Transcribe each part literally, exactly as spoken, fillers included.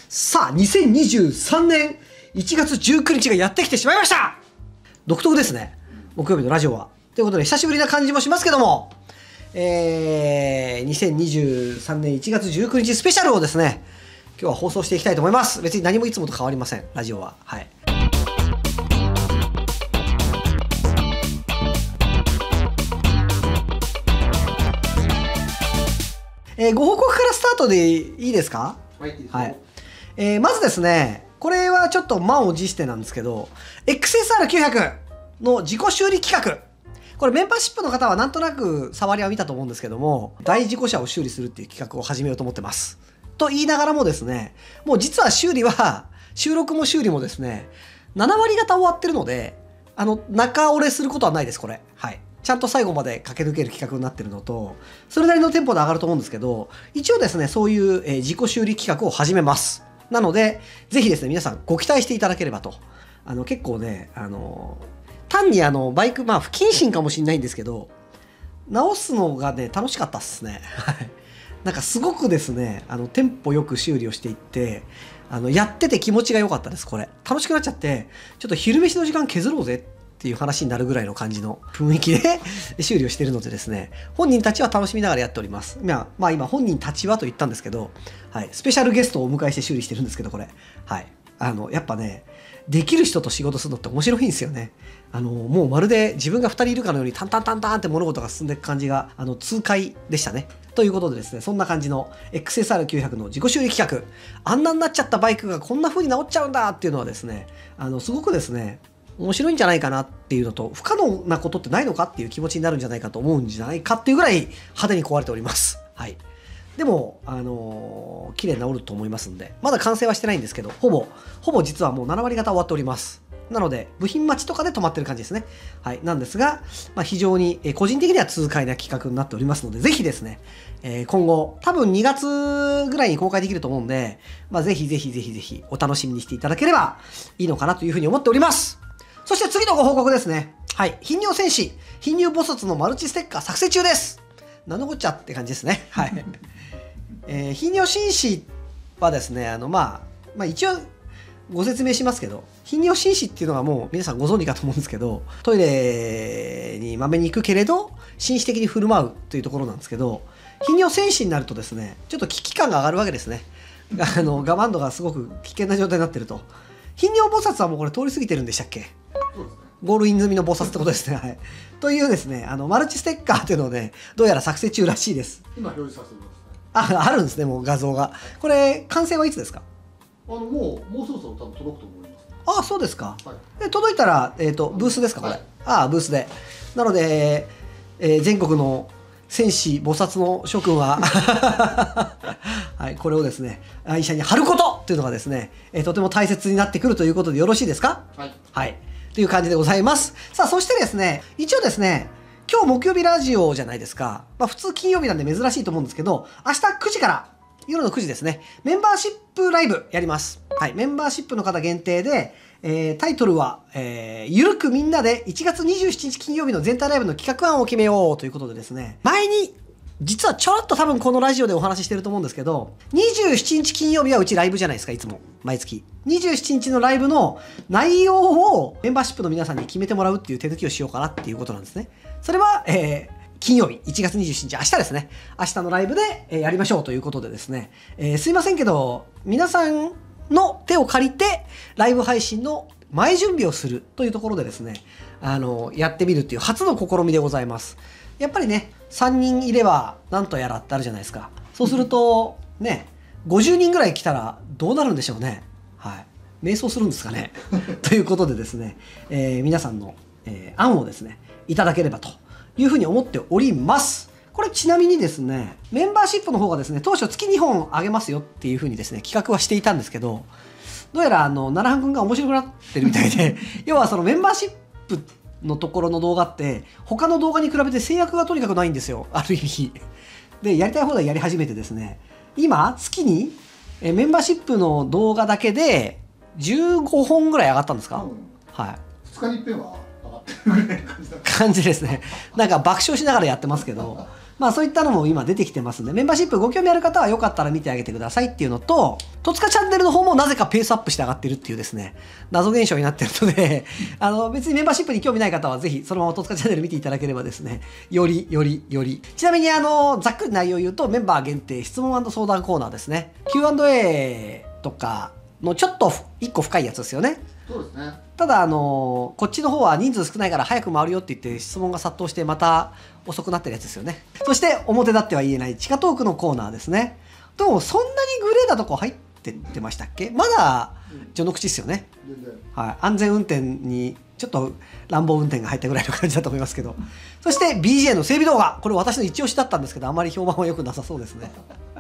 さあ、にせんにじゅうさんねんいちがつじゅうくにちがやってきてしまいました。独特ですね、木曜日のラジオは。ということで、久しぶりな感じもしますけども、えー、にせんにじゅうさんねんいちがつじゅうくにちスペシャルをですね、今日は放送していきたいと思います。別に何もいつもと変わりません、ラジオは。はい。えー、ご報告からスタートでいいですか？ はい、 はい。えー、まずですね、これはちょっと満を持してなんですけど、エックスエスアールきゅうひゃく の自己修理企画。これメンバーシップの方はなんとなく触りは見たと思うんですけども、大事故車を修理するっていう企画を始めようと思ってます。と言いながらもですね、もう実は修理は、収録も修理もですね、ななわり方終わってるので、あの、中折れすることはないです、これ。はい。ちゃんと最後まで駆け抜ける企画になってるのと、それなりのテンポで上がると思うんですけど、一応ですね、そういう、えー、自己修理企画を始めます。なので、ぜひですね、皆さんご期待していただければと。あの、結構ね、あの、単にあの、バイク、まあ、不謹慎かもしれないんですけど、直すのがね、楽しかったっすね。はい。なんかすごくですね、あの、テンポよく修理をしていって、あの、やってて気持ちが良かったです、これ。楽しくなっちゃって、ちょっと昼飯の時間削ろうぜっていう話になるぐらいの感じの雰囲気で修理をしているのでですね、本人たちは楽しみながらやっております。まあ、まあ今、本人たちはと言ったんですけど、はい、スペシャルゲストをお迎えして修理してるんですけど、これ。はい。あの、やっぱね、できる人と仕事するのって面白いんですよね。あの、もうまるで自分がふたりいるかのようにタンタンタンタンって物事が進んでいく感じが、あの、痛快でしたね。ということでですね、そんな感じの エックスエスアールきゅうひゃく の自己修理企画、あんなになっちゃったバイクがこんな風に直っちゃうんだっていうのはですね、あの、すごくですね、面白いんじゃないかなっていうのと、不可能なことってないのかっていう気持ちになるんじゃないかと思うんじゃないかっていうぐらい派手に壊れております。はい。でも、あのー、綺麗に治ると思いますんで、まだ完成はしてないんですけど、ほぼ、ほぼ実はもうななわり方終わっております。なので、部品待ちとかで止まってる感じですね。はい。なんですが、まあ、非常に、えー、個人的には痛快な企画になっておりますので、ぜひですね、えー、今後、多分にがつぐらいに公開できると思うんで、まあ、ぜひぜひぜひぜひお楽しみにしていただければいいのかなというふうに思っております。そして次のご報告ですね。はい。頻尿戦士、頻尿菩薩のマルチステッカー作成中です。何のこっちゃって感じですね。はい。えー、頻尿紳士はですね、あの、まあ、まあ一応ご説明しますけど、頻尿紳士っていうのはもう皆さんご存知かと思うんですけど、トイレにまめに行くけれど、紳士的に振る舞うというところなんですけど、頻尿戦士になるとですね、ちょっと危機感が上がるわけですね。あの、我慢度がすごく危険な状態になってると。頻尿菩薩はもうこれ通り過ぎてるんでしたっけ？そうですね。ゴールイン済みの菩薩ってことですね。はい。というですね、あの、マルチステッカーっていうのをね、どうやら作成中らしいです。 今表示させてください。 あ、あるんですね、もう画像が。これ、完成はいつですか？ あの、もう、もうそろそろ多分届くと思います。 ああ、そうですか。 はい、 で届いたら、えっと、ブースですか、これ。はい、ああ、ブースで。なので、えー、全国の戦士菩薩の諸君は、はい、これをですね、愛車に貼ることというのがですね、えー、とても大切になってくるということでよろしいですか？はい。はい。という感じでございます。さあ、そしてですね、一応ですね、今日木曜日ラジオじゃないですか。まあ、普通金曜日なんで珍しいと思うんですけど、明日くじから、夜のくじですね、メンバーシップライブやります。はい。メンバーシップの方限定で、えー、タイトルは、えー、ゆるくみんなでいちがつにじゅうしちにち金曜日の全体ライブの企画案を決めようということでですね、前に、実はちょろっと多分このラジオでお話ししてると思うんですけど、にじゅうしちにち金曜日はうちライブじゃないですか、いつも。毎月。にじゅうしちにちのライブの内容をメンバーシップの皆さんに決めてもらうっていう手抜きをしようかなっていうことなんですね。それは、えー、金曜日、いちがつにじゅうしちにち、明日ですね。明日のライブで、えー、やりましょうということでですね、えー、すいませんけど、皆さんの手を借りて、ライブ配信の前準備をするというところでですね、あの、やってみるっていう初の試みでございます。やっぱりね、さんにんいればなんとやらってあるじゃないですか。そうすると、ね、ごじゅうにんぐらい来たらどうなるんでしょうね。はい。瞑想するんですかね。ということでですね、えー、皆さんの、えー、案をですね、いただければというふうに思っております。これちなみにですね、メンバーシップの方がですね、当初月にほんあげますよっていうふうにですね、企画はしていたんですけど、どうやらあの、奈良くんが面白くなってるみたいで、要はそのメンバーシップのところの動画って他の動画に比べて制約がとにかくないんですよ、ある意味で。やりたい放題やり始めてですね、今月にえメンバーシップの動画だけでじゅうごほんぐらい上がったんですか？うん、はい。 ふつかにいっぺんは上がってるぐらいの感じだ感じですね。なんか爆笑しながらやってますけど、 まあそういったのも今出てきてますんで、メンバーシップご興味ある方はよかったら見てあげてくださいっていうのと、戸塚チャンネルの方もなぜかペースアップして上がってるっていうですね、謎現象になってるので、あの別にメンバーシップに興味ない方はぜひそのまま戸塚チャンネル見ていただければですね、よりよりより。ちなみにあの、ざっくり内容を言うとメンバー限定質問&相談コーナーですね。キューアンドエー とかのちょっと一個深いやつですよね。 そうですね。 ただあのこっちの方は人数少ないから早く回るよって言って質問が殺到してまた遅くなってるやつですよね。そして表立っては言えない地下トークのコーナーですね。でもそんなにグレーなとこ入ってってましたっけ？まだ序の口ですよね。 全然。 はい、安全運転にちょっと乱暴運転が入ったぐらいの感じだと思いますけど。そして ビージェー の整備動画、これ私の一押しだったんですけどあまり評判は良くなさそうですね。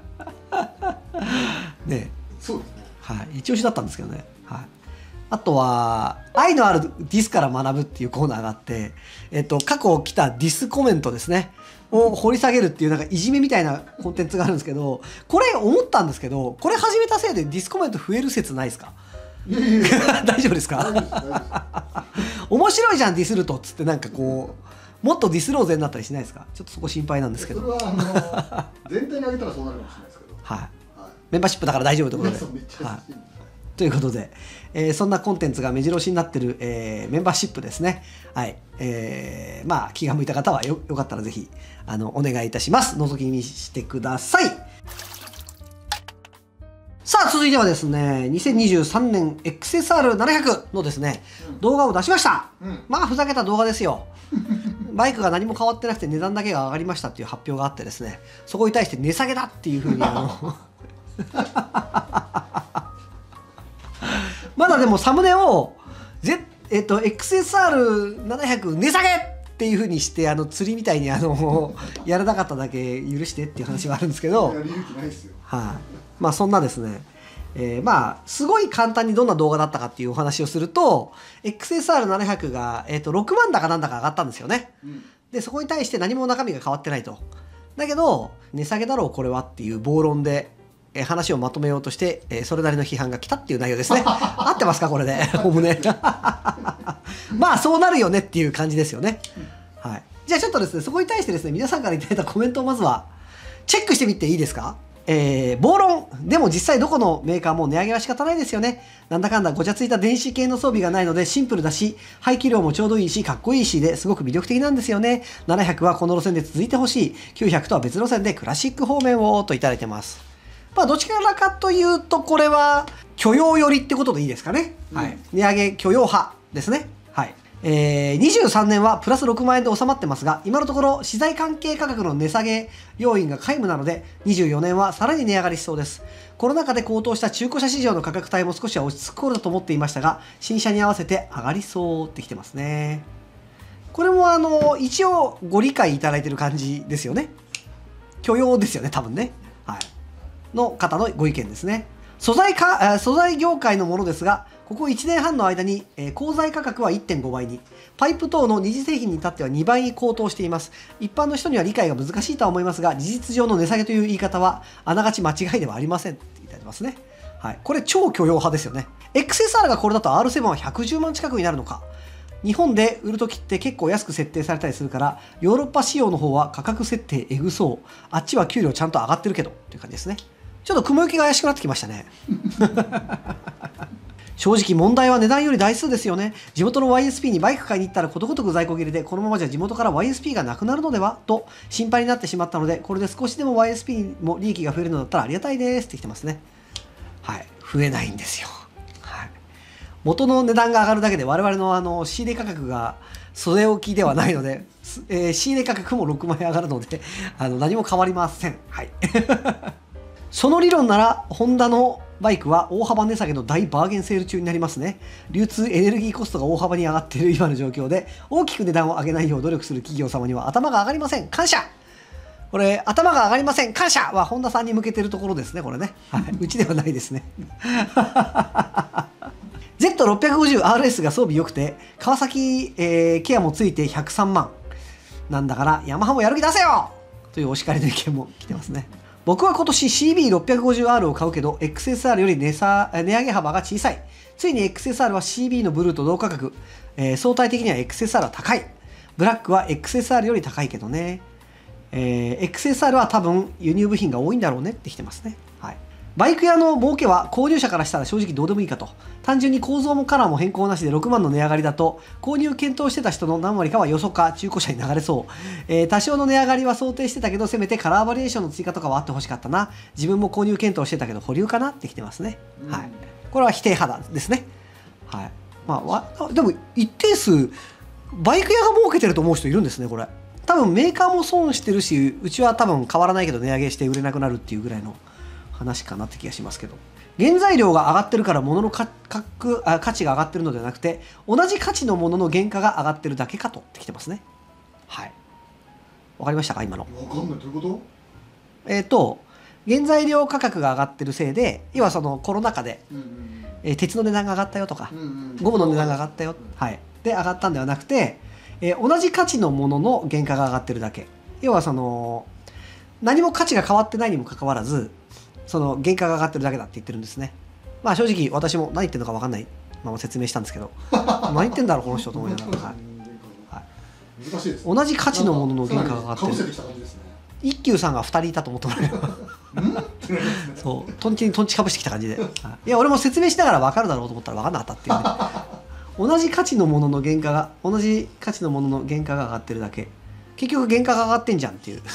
ね、 そうですね。 はい、一押しだったんですけどね。はい。あとは愛のあるディスから学ぶっていうコーナーがあって、えっと、過去来たディスコメントですねを掘り下げるっていうなんかいじめみたいなコンテンツがあるんですけど、これ思ったんですけど、これ始めたせいでディスコメント増える説ないですか？ いやいやいや大丈夫です大丈夫ですか？ 大丈夫です面白いじゃんディスるとっつってなんかこうもっとディスろうぜになったりしないですか？ちょっとそこ心配なんですけど。 それはあの全体に上げたらそうなるかもしれないですけど、 はい、 はい、 メンバーシップだから大丈夫ということで。 皆さんめっちゃはい優しいんで、 ということで、えーそんなコンテンツが目白押しになってる、えーメンバーシップですね。はい。えーまあ、気が向いた方はよ、よかったらぜひ、あの、お願いいたします。覗き見してください。さあ、続いてはですね、にせんにじゅうさんねん エックスエスアールななひゃく のですね、 うん動画を出しました。 うんまあ、ふざけた動画ですよ。バイクが何も変わってなくて値段だけが上がりましたっていう発表があってですね、そこに対して値下げだっていうふうに、あの、まだでもサムネを、ぜえっと、エックスエスアールななひゃく 値下げっていう風にしてあの釣りみたいにあのやらなかっただけ許してっていう話はあるんですけど、 やる勇気ないですよ。 はい、まあそんなですね、えーまあすごい簡単にどんな動画だったかっていうお話をすると エックスエスアールななひゃく が、えー、とろくまんだかなんだか上がったんですよね。 うんでそこに対して何も中身が変わってないと。だけど値下げだろうこれはっていう暴論で、えー話をまとめようとして、えーそれなりの批判が来たっていう内容ですね。合ってますかこれでおおむね。まあそうなるよねっていう感じですよね。はい、じゃあちょっとですねそこに対してですね皆さんからいただいたコメントをまずはチェックしてみていいですか？えー、暴論でも実際どこのメーカーも値上げは仕方ないですよね。なんだかんだごちゃついた電子系の装備がないのでシンプルだし排気量もちょうどいいしかっこいいしですごく魅力的なんですよね。ななひゃくはこの路線で続いてほしい。きゅうひゃくとは別路線でクラシック方面をといただいてます。まあどちらかというとこれは許容寄りってことでいいですかね。 うんはい、値上げ許容派ですね。はい。えー、にじゅうさんねんはプラスろくまんえんで収まってますが今のところ資材関係価格の値下げ要因が皆無なのでにじゅうよねんはさらに値上がりしそうです。コロナ禍で高騰した中古車市場の価格帯も少しは落ち着く頃だと思っていましたが新車に合わせて上がりそうってきてますね。これもあの一応ご理解いただいてる感じですよね。許容ですよね多分ね。はい。の方のご意見ですね。素材か素材業界のものですがここいちねんはんの間に、えー、鋼材価格は いってんごばいにパイプ等の二次製品に至ってはにばいに高騰しています。一般の人には理解が難しいとは思いますが事実上の値下げという言い方はあながち間違いではありませんっていただいてますね。はい、これ超許容派ですよね。 エックスエスアール がこれだと アールセブン はひゃくじゅうまん近くになるのか。日本で売るときって結構安く設定されたりするからヨーロッパ仕様の方は価格設定えぐそう。あっちは給料ちゃんと上がってるけどっていう感じですね。ちょっと雲行きが怪しくなってきましたね。正直問題は値段より台数ですよね。地元の ワイエスピー にバイク買いに行ったらことごとく在庫切れでこのままじゃ地元から ワイエスピー がなくなるのではと心配になってしまったのでこれで少しでも ワイエスピー にも利益が増えるのだったらありがたいですってきてますね。はい、増えないんですよ。はい、元の値段が上がるだけで我々のあの仕入れ価格が袖置きではないので、えー、仕入れ価格もろくまんえん上がるのであの何も変わりません。はいその理論ならホンダのバイクは大幅値下げの大バーゲンセール中になりますね。流通エネルギーコストが大幅に上がっている今の状況で大きく値段を上げないよう努力する企業様には頭が上がりません。感謝。これ頭が上がりません感謝はホンダさんに向けてるところですねこれね。はい、うちではないですね。ゼットろっぴゃくごじゅうアールエス が装備良くて川崎、えー、ケアもついてひゃくさんまんなんだからヤマハもやる気出せよというお叱りの意見も来てますね。僕は今年 シービーろっぴゃくごじゅうアール を買うけど エックスエスアール より値差値上げ幅が小さい。ついに エックスエスアール は シービー のブルーと同価格、えー、相対的には エックスエスアール は高い。ブラックは エックスエスアール より高いけどね。 えー、エックスエスアール は多分輸入部品が多いんだろうねってきてますね。はい。バイク屋の儲けは購入者からしたら正直どうでもいいかと。単純に構造もカラーも変更なしでろくまんの値上がりだと、購入検討してた人の何割かはよそか中古車に流れそう。えー、多少の値上がりは想定してたけど、せめてカラーバリエーションの追加とかはあってほしかったな。自分も購入検討してたけど保留かなってきてますね。はい。これは否定派ですね。はい。まあ、わでも一定数、バイク屋が儲けてると思う人いるんですね、これ。多分メーカーも損してるし、うちは多分変わらないけど値上げして売れなくなるっていうぐらいの話かなって気がしますけど、原材料が上がってるから物の価格あ価値が上がってるのではなくて、同じ価値のものの原価が上がってるだけかとってきてますね。はい。わかりましたか今の。 わかんない。どういうこと？ えっと原材料価格が上がってるせいで、要はそのコロナ禍で、 うんうんうんえー鉄の値段が上がったよとか、 うんうん、 ゴムの値段が上がったよ、はい、で上がったんではなくて、えー同じ価値のものの原価が上がってるだけ。要はその何も価値が変わってないにもかかわらず、その原価が上がってるだけだって言ってるんですね。まあ正直私も何言ってるのか分かんないまま説明したんですけど何言ってんだろうこの人と思いながら、はいはい、 難しいですね。 同じ価値のものの原価が上がってる。 かぶせてきた感じですね。 一休さんがふたりいたと思ってもらえればそうトンチにトンチかぶしてきた感じで、はい、いや俺も説明しながら分かるだろうと思ったら分かんなかったっていうね同じ価値のものの原価が同じ価値のものの原価が上がってるだけ。結局原価が上がってんじゃんっていう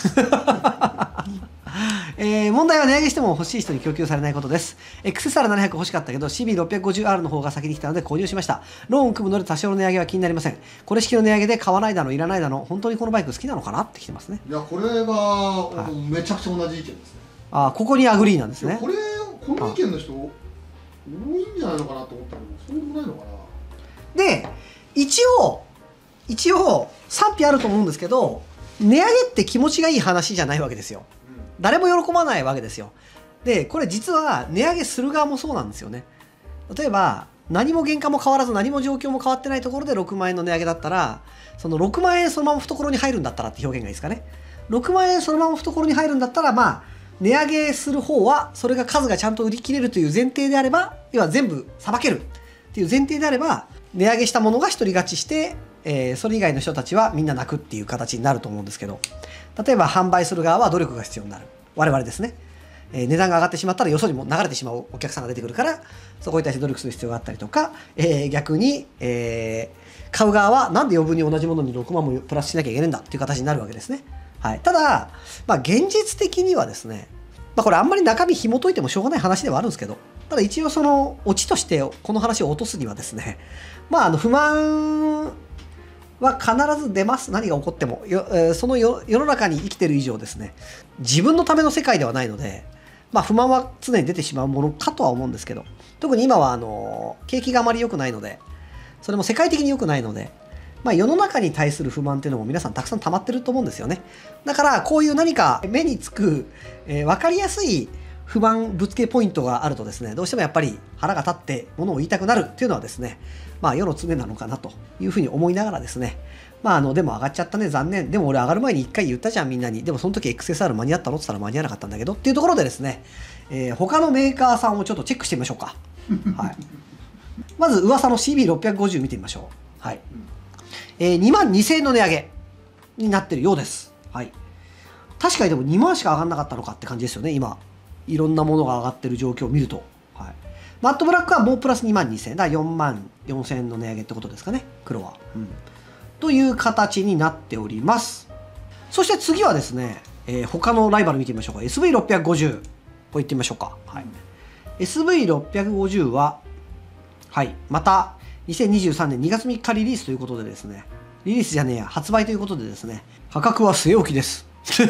えー、問題は値上げしても欲しい人に供給されないことです。 エックスエスアールななひゃく 欲しかったけど シービーろっぴゃくごじゅうアール の方が先に来たので購入しました。ローンを組むので多少の値上げは気になりません。これ式の値上げで買わないだのいらないだの、本当にこのバイク好きなのかなってきてますね。 いやこれは、はい、めちゃくちゃ同じ意見ですね。 あ、ここにアグリーなんですね。 これこの意見の人多いんじゃないのかなと思ったけど、そうでもないのかな。 で一応一応賛否あると思うんですけど、値上げって気持ちがいい話じゃないわけですよ。誰も喜ばないわけですよ。でこれ実は値上げする側もそうなんですよね。例えば何も原価も変わらず何も状況も変わってないところでろくまんえんの値上げだったら、そのろくまんえんそのまま懐に入るんだったらって表現がいいですかね。ろくまんえんそのまま懐に入るんだったら、まあ値上げする方はそれが数がちゃんと売り切れるという前提であれば、要は全部さばけるっていう前提であれば、値上げしたものが独り勝ちして、えー、それ以外の人たちはみんな泣くっていう形になると思うんですけど、例えば販売する側は努力が必要になる。我々ですね。えー、値段が上がってしまったらよそにも流れてしまうお客さんが出てくるから、そこに対して努力する必要があったりとか、えー、逆に、えー、買う側はなんで余分に同じものにろくまんもプラスしなきゃいけないんだっていう形になるわけですね。はい、ただ、まあ、現実的にはですね、まあ、これあんまり中身紐解いてもしょうがない話ではあるんですけど、ただ一応そのオチとしてこの話を落とすにはですね、まあ、あの不満は必ず出ます。何が起こってもよ、えー、その世の中に生きてる以上ですね、自分のための世界ではないので、まあ、不満は常に出てしまうものかとは思うんですけど、特に今はあの景気があまり良くないので、それも世界的に良くないので、まあ、世の中に対する不満っていうのも皆さんたくさん溜まってると思うんですよね。だからこういう何か目につく、えー、分かりやすい不満ぶつけポイントがあるとですね、どうしてもやっぱり腹が立ってものを言いたくなるっていうのはですね、まあ世の常なのかなというふうに思いながらですね、まああのでも上がっちゃったね、残念、でも俺上がる前に一回言ったじゃんみんなに、でもその時 エックスエスアール 間に合ったのって言ったら間に合わなかったんだけどっていうところでですね、えー、他のメーカーさんをちょっとチェックしてみましょうか。はい、まず噂の シービーろっぴゃくごじゅう 見てみましょう。はい、えー、にまんにせんえんの値上げになってるようです。はい、確かにでもにまんしか上がんなかったのかって感じですよね。今いろんなものが上がってる状況を見ると、はい、マットブラックはもうプラスにまんにせんえんだ、よんまんよんせんえんの値上げってことですかね、黒は、うん、という形になっております。そして次はですね、えー、他のライバル見てみましょうか。 エスブイろっぴゃくごじゅう これいってみましょうか。はい、エスブイろっぴゃくごじゅう は、はい、またにせんにじゅうさんねんにがつみっかリリースということでですね、リリースじゃねえや、発売ということでですね、価格は据え置きです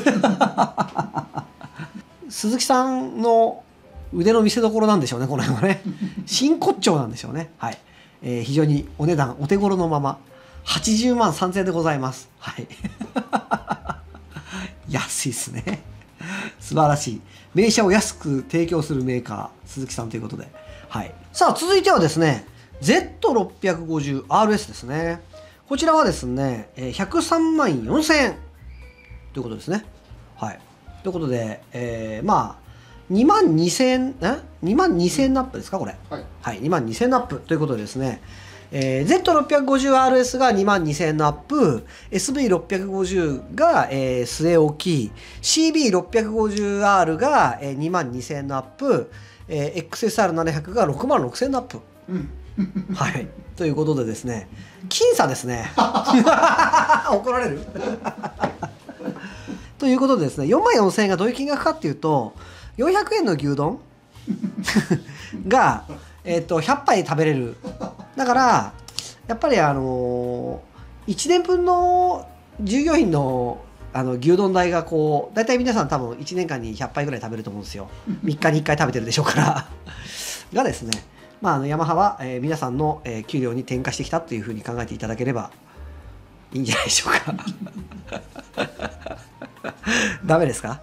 鈴木さんの腕の見せ所なんでしょうね、この辺はね。真骨頂なんでしょうね。はい、えー、非常にお値段お手頃のままはちじゅうまんさんぜんえんでございます。はい、安いですね。素晴らしい。名車を安く提供するメーカー鈴木さんということで、はい、さあ続いてはですね ゼットろっぴゃくごじゅうアールエス ですね。こちらはですねひゃくさんまんよんせんえんということですね。はい、ということで、えー、まあにまんにせんえんえにまんにせんえんのアップですかこれ。はい、はい、にまんにせんえんのアップということでですね、 えー、ゼットろっぴゃくごじゅうアールエス がにまんにせんえんのアップ、エスブイろっぴゃくごじゅう が、えー、据え置き、シービーろっぴゃくごじゅうアール が、えー、にまんにせんえんのアップ、えー、エックスエスアールななひゃく がろくまんろくせんえんのアップ。はい。ということでですね、僅差ですね。怒られるということでですね、よんまんよんせんえんがどういう金額かっていうと、よんひゃくえんの牛丼が、えー、とひゃっぱい食べれる。だからやっぱりあのー、いちねんぶんの従業員のあの牛丼代がこう大体皆さん多分いちねんかんにひゃっぱいぐらい食べると思うんですよ。みっかにいっかい食べてるでしょうからがですね、まあ、あのヤマハは、えー、皆さんの、えー、給料に転嫁してきたというふうに考えていただければいいんじゃないでしょうかダメですか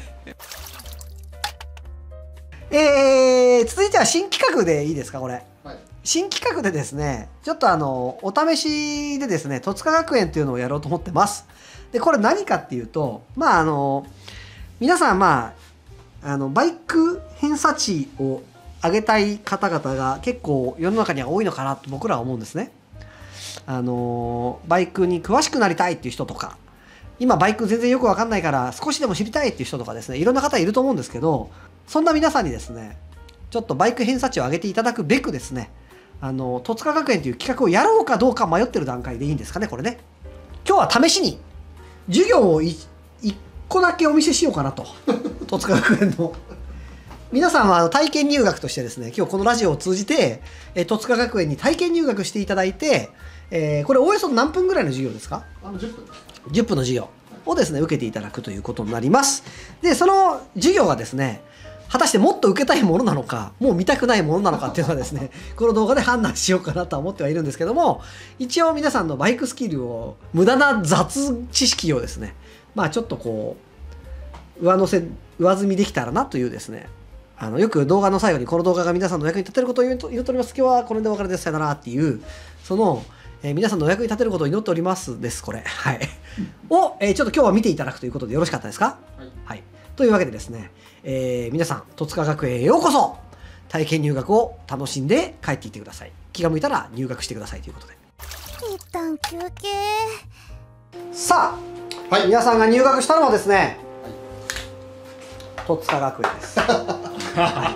えー、続いては新企画でいいですかこれ、はい、新企画でですねちょっとあのお試しでですね戸塚学園っていうのをやろうと思ってます。でこれ何かっていうと、まああの皆さんまああのバイク偏差値を上げたい方々が結構世の中には多いのかなと僕らは思うんですね。あのバイクに詳しくなりたいっていう人とか、今バイク全然よく分かんないから少しでも知りたいっていう人とかですね、いろんな方いると思うんですけど、そんな皆さんにですねちょっとバイク偏差値を上げていただくべくですね、あの戸塚学園という企画をやろうかどうか迷ってる段階でいいんですかねこれね。今日は試しに授業をいいっこだけお見せしようかなと戸塚学園の皆さんは体験入学としてですね、今日このラジオを通じて、え戸塚学園に体験入学していただいて、えー、これおおよそ何分ぐらいの授業ですか？ あのじゅっぷん。 じゅっぷんの授業をですね受けていただくということになります。でその授業がですね果たしてもっと受けたいものなのかもう見たくないものなのかっていうのはですねこの動画で判断しようかなとは思ってはいるんですけども、一応皆さんのバイクスキルを無駄な雑知識をですねまあちょっとこう上乗せ上積みできたらなというですね、あのよく動画の最後にこの動画が皆さんのお役に立てることを祈っております、今日はこれでお別れです、さよならっていうその、えー、皆さんのお役に立てることを祈っておりますですこれはいを、えー、ちょっと今日は見ていただくということでよろしかったですか？はい、はい、というわけでですね、えー、皆さん戸塚学園へようこそ。体験入学を楽しんで帰っていってください。気が向いたら入学してくださいということで、 一旦休憩。 さあ、はい、皆さんが入学したのはですね、はい、戸塚学園です、はい、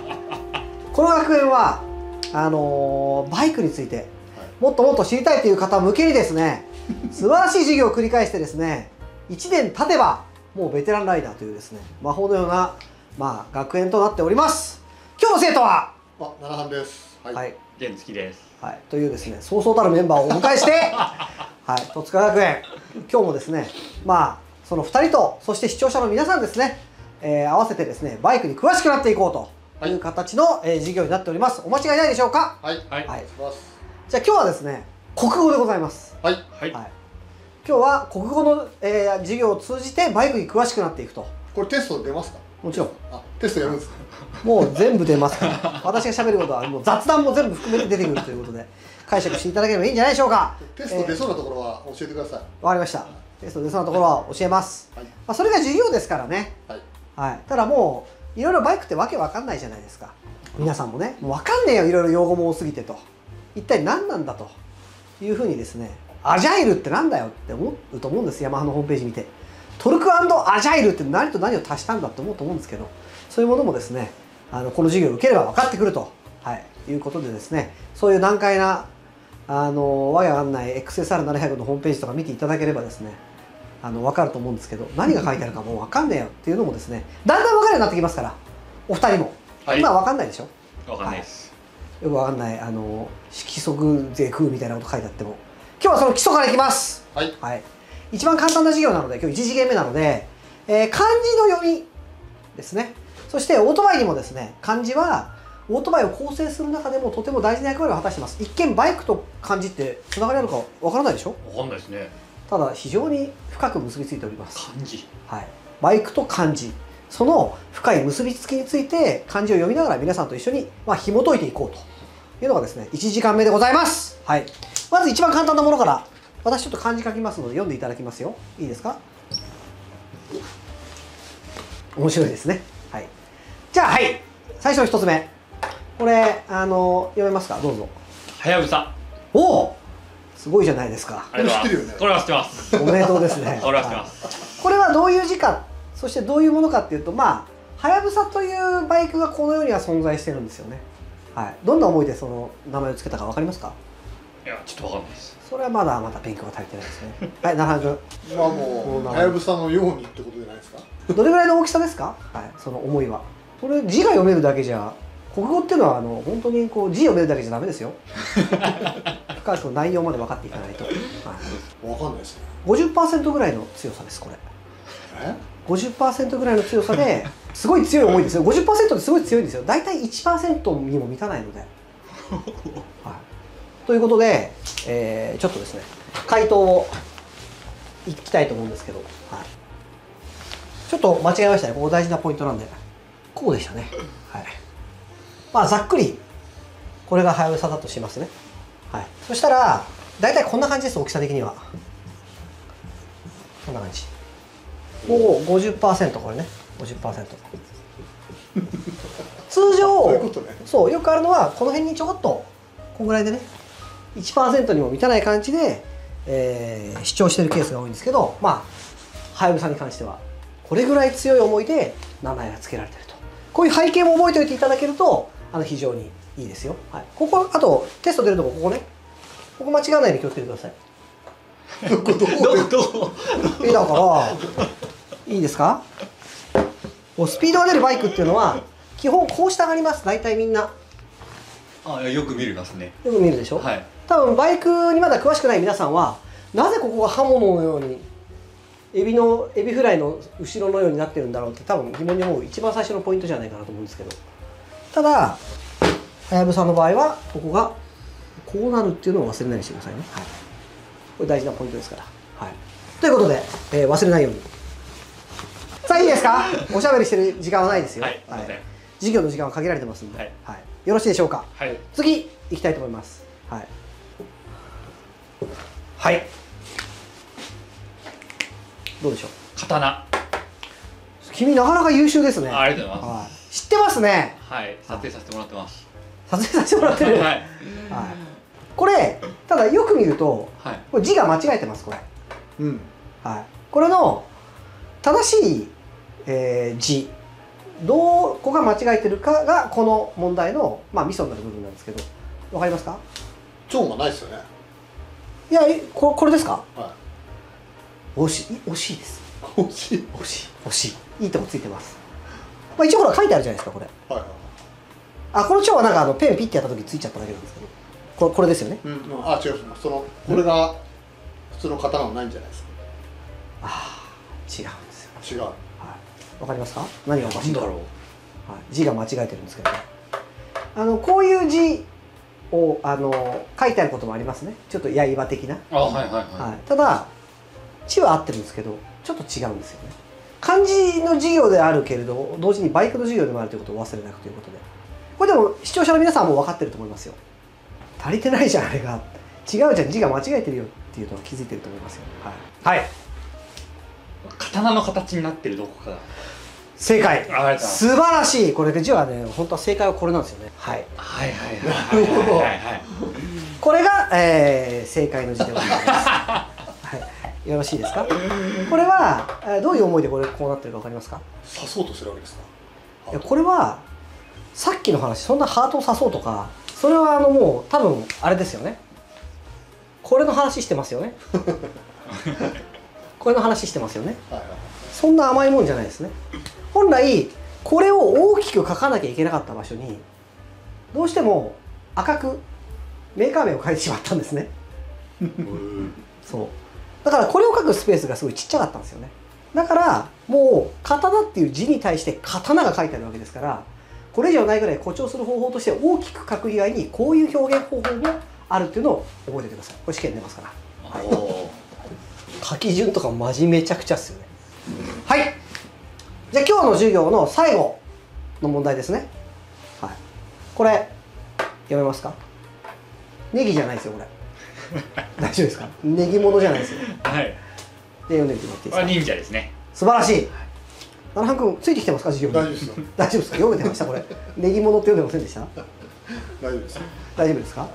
この学園はあのー、バイクについてもっともっと知りたいという方向けにですね素晴らしい授業を繰り返してですねいちねん経てばもうベテランライダーというですね魔法のような、まあ、学園となっております。今日の生徒はあ、奈良藩です。はい、はい、 原付です。 はい、というですねそうそうたるメンバーをお迎えしてはい、戸塚学園今日もですねまあそのふたりとそして視聴者の皆さんですね、えー、合わせてですねバイクに詳しくなっていこうという形の、はい、えー、授業になっております。お間違いないでしょうか？ はい、はい、 はい、じゃあ今日はですね国語でございます。 はい、はい、 はい、今日は国語の、えー、授業を通じてバイクに詳しくなっていくと。 これテスト出ますか？ もちろん。 あ、テストやるんですか？ もう全部出ますから私が喋ることはもう雑談も全部含めて出てくるということで解釈していただければいいんじゃないでしょうか。 テスト出そうなところは教えてください。 わかりました。テスト出そうなところは教えます。はい、まあそれが授業ですからね。はい。はい。ただもういろいろバイクってわけわかんないじゃないですか。皆さんもね、もうわかんねえよいろいろ用語も多すぎてと。一体何なんだというふうにですね、アジャイルってなんだよって思うと思うんです。ヤマハのホームページ見て。トルク&アジャイルって何と何を足したんだって思うと思うんですけど、そういうものもですね、あのこの授業を受ければ分かってくると、はい、いうことでですね、そういう難解なあのわけわかんない エックスエスアールななひゃく のホームページとか見ていただければですね、あの分かると思うんですけど、何が書いてあるかもう分かんねえよっていうのもですね、だんだん分かるようになってきますから、お二人も、はい、今は分かんないでしょ。 分かんないです、 はい、よく分かんないあの色即是空みたいなこと書いてあっても、今日はその基礎からいきます。はい、はい、一番簡単な授業なので今日いち次元目なので、えー、漢字の読みですね。そしてオートバイにもですね漢字はオートバイを構成する中でもとても大事な役割を果たしています。一見バイクと漢字ってつながりあるかわからないでしょ。 わかんないですね。 ただ非常に深く結びついております。 漢字、 はい、バイクと漢字、その深い結びつきについて漢字を読みながら皆さんと一緒に、まあ、紐解いていこうというのがですねいちじかんめでございます。はい、まず一番簡単なものから私ちょっと漢字書きますので読んでいただきますよ。いいですか？面白いですね。はい、じゃあ、はい、最初の一つ目これあの読めますか？どうぞ。 はやぶさ。 おお、すごいじゃないですか。 ありがとうございます。これは知ってます。 おめでとうですね。 これは知ってます。 これはどういう字か、そしてどういうものかっていうと、まあはやぶさというバイクがこの世には存在してるんですよね。はい。どんな思いでその名前を付けたかわかりますか？ いや、ちょっとわかんないです。 それはまだまだ勉強が足りてないですね。はい、なるほど。 まあもうはやぶさのようにってことじゃないですか。 どれぐらいの大きさですか？はい、その思いは。これ字が読めるだけじゃ、国語っていうのはあの本当にこう字読めるだけじゃダメですよ。深く内容まで分かっていかないと。はい、 わかんないですね。 ごじゅっパーセントぐらいの強さですこれ。 え？ごじゅっごじゅっパーセントぐらいの強さですごい強い思いですよ。ごじゅっパーセントってすごい強いんですよ。だいたいいちパーセントにも満たないので。はい、ということで、えー、ちょっとですね回答をいきたいと思うんですけど、はい、ちょっと間違えましたね。ここ大事なポイントなんでこうでしたね。はい、まあざっくりこれがはやぶさだとしますね。はい、そしたら大体こんな感じです。大きさ的にはこんな感じ。もう ごじゅっパーセント これね ごじゅっパーセント 通常そういうことね。 そうよくあるのはこの辺にちょこっとこんぐらいでね いちパーセント にも満たない感じで、えー、主張してるケースが多いんですけど、まあはやぶさに関してはこれぐらい強い思いで名前が付けられてると。こういう背景も覚えておいていただけるとあの非常にいいですよ。はい、ここあとテスト出るとこここね、ここ間違わないように気をつけてください。 どこどこどこえだからいいですか？こうスピードが出るバイクっていうのは基本こうしたがります。大体みんなあ、よく見るますね。 よく見るでしょ。 はい。 多分バイクにまだ詳しくない皆さんはなぜここが刃物のようにエビのエビフライの後ろのようになってるんだろうって多分疑問に思う一番最初のポイントじゃないかなと思うんですけど、ただはやぶさの場合はここがこうなるっていうのを忘れないようにしてくださいね。はい、これ大事なポイントですから。はい、ということで、えー、忘れないように。さあいいですか？おしゃべりしてる時間はないですよ。 はい、すいません。 授業の時間は限られてますんで、 はいはい、よろしいでしょうか？ はい。 次行きたいと思います。はい。はい。どうでしょう？ 刀。 君なかなか優秀ですね。 あ、ありがとうございます。 はい、知ってますね。 はい、撮影させてもらってます。 撮影させてもらってる。 はい。 はい。これただよく見ると、 はい。 これ字が間違えてますこれ。 うん。 はい。これの正しい、えー、字どこが間違えてるかがこの問題のまあミソになる部分なんですけど、わかりますか？ 蝶がないですよね。 いや、えここれですか？ は惜しい惜しいです。 い。惜しい。 惜しい惜しいいいとこついてます。まあ一応ほら書いてあるじゃないですかこれ。 はいはい。 あ、この蝶はなんかあのペンピッてやった時ついちゃっただけなんですけど、これこれですよね。 うん、あ、違う。そのこれが普通の刀はないんじゃないですか。 ああ、違うんですよ。 違う。 はい。わかりますか？何がおかしいか。 なんだろう。 はい、字が間違えてるんですけどね。あのこういう字をあの書いてあることもありますね。ちょっと刃的な。 あ、はいはいははい。ただ字は合ってるんですけど、ちょっと違うんですよね。漢字の授業であるけれど、同時にバイクの授業でもあるということを忘れなくということで。これでも視聴者の皆さんも分かってると思いますよ。足りてないじゃんあれが。違うじゃん字が間違えてるよっていうのは気づいてると思いますよ。はい。はい。 い。刀の形になってるどこかが。 正解。 ありがとうございます。 素晴らしい。これで字はね、本当は正解はこれなんですよね。はい。 はいはいはい。なるほど。はいはい。 これが、えー、正解の字でございます。はい。よろしいですか？これは、えーどういう思いでこれこうなってるかわかりますか？ 刺そうとしてるわけですか。 いやこれはさっきの話、そんなハートを刺そうとか、それはあのもう多分あれですよね。これの話してますよね。これの話してますよね。 はいはい。 そんな甘いもんじゃないですね。本来これを大きく書かなきゃいけなかった場所にどうしても赤くメーカー名を書いてしまったんですね。そうだからこれを書くスペースがすごいちっちゃかったんですよね。だからもう刀っていう字に対して刀が書いてあるわけですから、これ以上ないぐらい誇張する方法として大きく書く以外にこういう表現方法もあるっていうのを覚えてください。これ試験出ますから。はい、書き順とかマジめちゃくちゃっすよね。はい、じゃあ今日の授業の最後の問題ですね。はい、これ読めますか？ネギじゃないですよこれ。大丈夫ですか？ネギ物じゃないですよ。 はい。 で読んでみてもらっていいですか？ 忍者ですね。 素晴らしい。奈良君ついてきてますか授業に？ 大丈夫ですよ。 大丈夫ですか？読めてましたこれ？ネギ物って読んでませんでした？ 大丈夫ですよ。 大丈夫ですか？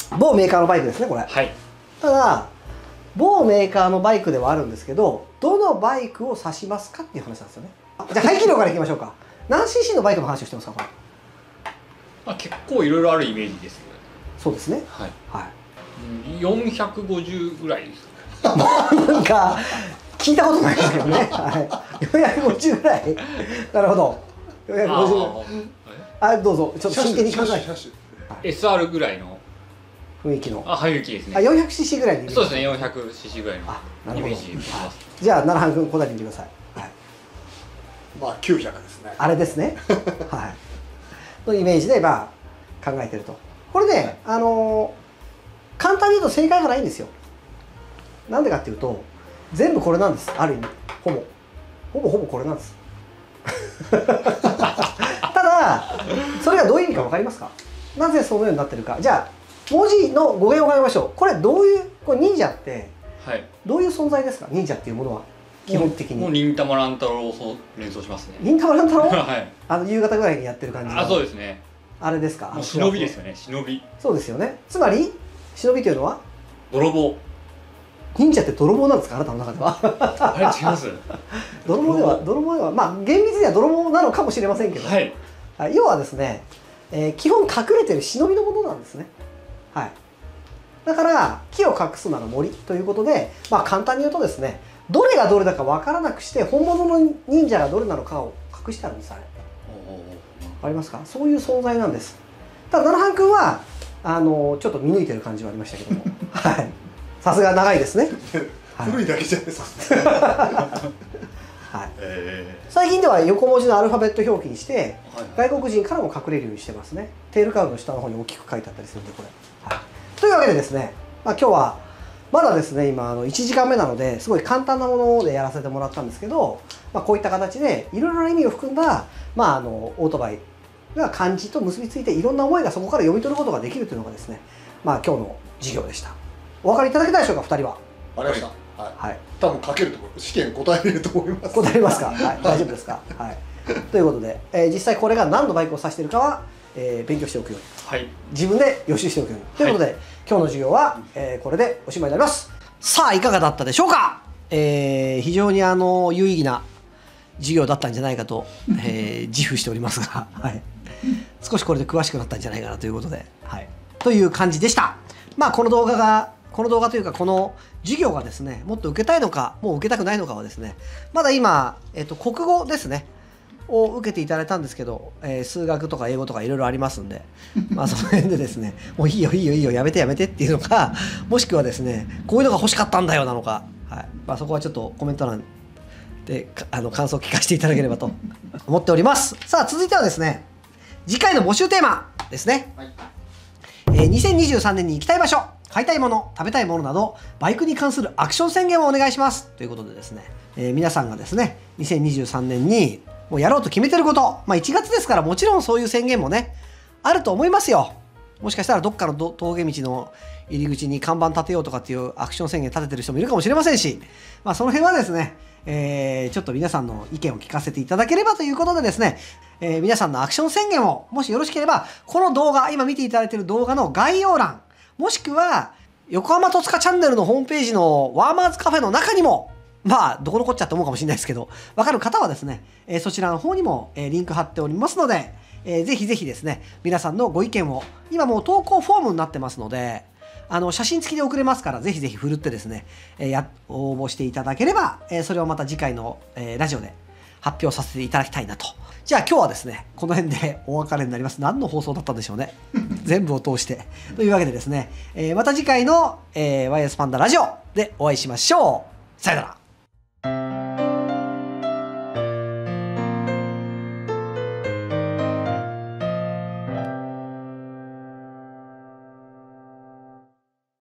某メーカーのバイクですねこれ。 はい。 ただ某メーカーのバイクではあるんですけど、どのバイクを指しますかっていう話なんですよね。じゃあ排気量からいきましょうか。何 シーシー のバイクの話をしてますかこれ。 まあ、結構いろいろあるイメージですけど。 そうですね。 はい。 はい。 うんよんひゃくごじゅうぐらいですか。 なんか聞いたことないですけどね。はい。よんひゃくごじゅうぐらい。なるほど。よんひゃくごじゅう。 ああ、どうぞ。ちょっと真剣に考えて。 あ エスアール ぐらいの雰囲気の。 あ、雰囲気ですね。 あ、よんひゃくシーシー ぐらいに。 そうですね、よんひゃくシーシー ぐらいのあ、なるほど。 イメージ持ちます。 じゃあ奈良君答えてみてください。はい。 まあきゅうひゃくですね。 あれですね。はい。のイメージでまあ考えてると。これね、あのー簡単に言うと正解がないんですよ。なんでかっていうと全部これなんです。ある意味ほぼほぼほぼこれなんです。ただそれがどういう意味か分かりますか。なぜそのようになってるか。じゃあ文字の語源を考えましょう。これどういうこれ忍者ってはい。 どういう存在ですか。忍者っていうものは基本的に。 もう忍たま乱太郎を連想しますね。 忍たま乱太郎はい。 あの夕方ぐらいにやってる感じのあ、そうですね。 あれですか。 もう忍びですよね、忍び。 そうですよね。つまり忍びというのは泥棒。 忍者って泥棒なんですか、あなたの中では。 あれ違います。 泥棒では泥棒ではまあ厳密には泥棒なのかもしれませんけど、 はい。 はい、要はですね、えー基本隠れてる忍びのものなんですね。はい。だから木を隠すなら森ということで、まあ簡単に言うとですね、どれがどれだか分からなくして本物の忍者がどれなのかを隠してあるんです。あれ。わかりますか。そういう存在なんです。ただ奈良藩君はあのちょっと見抜いてる感じはありましたけども、はい。さすが長いですね。はい、 古いだけじゃないですか。 はい。 え最近では横文字のアルファベット表記にしてはい外国人からも隠れるようにしてますね。テールカウンの下の方に大きく書いてあったりするんでこれ。はい、というわけでですね、まあ、今日はまだですね今あのいちじかんめなのですごい簡単なものでやらせてもらったんですけど、まあ、こういった形でいろいろな意味を含んだ、まあ、あのオートバイが漢字と結びついていろんな思いがそこから読み取ることができるというのがですね、まあ、今日の授業でした。お分かりいただけたでしょうかふたりは。 ー、ありました。はい。 はい、 多分書けると思う。試験答えれると思います。 答えますか、はい、大丈夫ですか、はい、ということで、えー実際これが何のバイクを指しているかは、えー勉強しておくようにはい。 自分で予習しておくようにということで、今日の授業は、えーこれでおしまいになります。さあいかがだったでしょうか。えー非常にあの有意義な授業だったんじゃないかと、えー自負しておりますが、はい、少しこれで詳しくなったんじゃないかなということで、はい、という感じでした。まあこの動画がこの動画というかこの授業がですねもっと受けたいのかもう受けたくないのかはですねまだ今、えっと、国語ですねを受けていただいたんですけど、えー数学とか英語とかいろいろありますんでまあその辺でですねもういいよいいよいいよやめてやめてっていうのかもしくはですねこういうのが欲しかったんだよなのか、はいまあ、そこはちょっとコメント欄であの感想を聞かせていただければと思っております。さあ続いてはですね次回の募集テーマですね、 はい。 えーにせんにじゅうさんねんに行きたい場所買いたいもの食べたいものなどバイクに関するアクション宣言をお願いしますということでですね、えー皆さんがですねにせんにじゅうさんねんにもうやろうと決めてること、まあ、いちがつですからもちろんそういう宣言もねあると思いますよ。もしかしたらどっかのど峠道の入り口に看板立てようとかっていうアクション宣言立ててる人もいるかもしれませんし、まあ、その辺はですね、えーちょっと皆さんの意見を聞かせていただければということでですね、えー皆さんのアクション宣言をもしよろしければこの動画今見ていただいている動画の概要欄もしくは横浜戸塚チャンネルのホームページのワーマーズカフェの中にもまあどこのこっちゃと思うかもしれないですけど分かる方はですね、えーそちらの方にも、えーリンク貼っておりますので、えーぜひぜひですね皆さんのご意見を今もう投稿フォームになってますのであの写真付きで送れますからぜひぜひ振るってですね、えーや応募していただければ、えーそれをまた次回の、えーラジオで発表させていただきたいなと。じゃあ今日はですねこの辺でお別れになります。何の放送だったんでしょうね全部を通してというわけでですね、えーまた次回の、えーワイエス パンダラジオでお会いしましょう。さよなら。